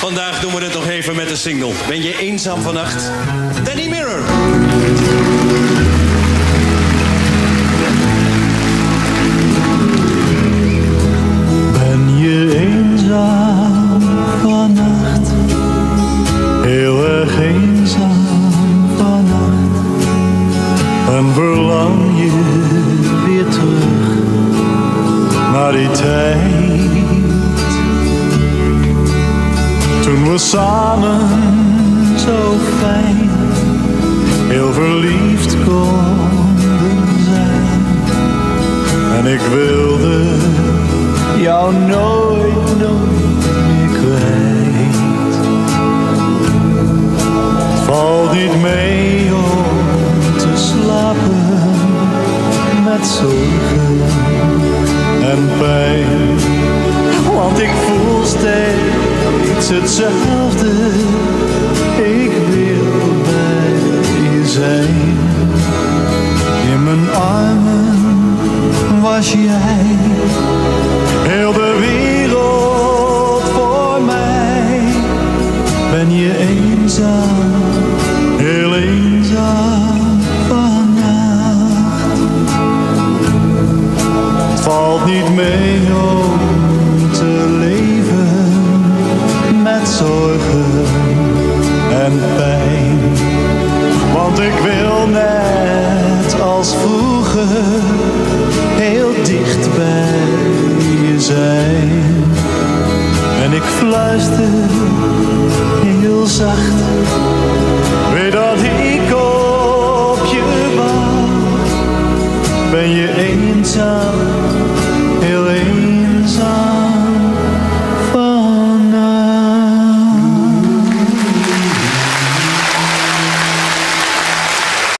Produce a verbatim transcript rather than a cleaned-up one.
Vandaag doen we het nog even met een single. Ben je eenzaam vannacht? Danny Mirror. Ben je eenzaam vannacht? Heel erg eenzaam vannacht. En verlang je weer terug naar die tijd toen we samen zo fijn, heel verliefd konden zijn. En ik wilde jou nooit, nooit meer kwijt. Het valt niet mee om te slapen met zorgen en pijn, want ik voel steeds hetzelfde. Ik wil bij je zijn. In mijn armen was jij, heel de wereld voor mij. Ben je eenzaam, heel eenzaam vannacht? Het valt niet mee om te leven met zorgen en pijn, want ik wil net als vroeger heel dicht bij je zijn. En ik fluister heel zacht, weet dat ik op je wacht. Ben je eenzaam?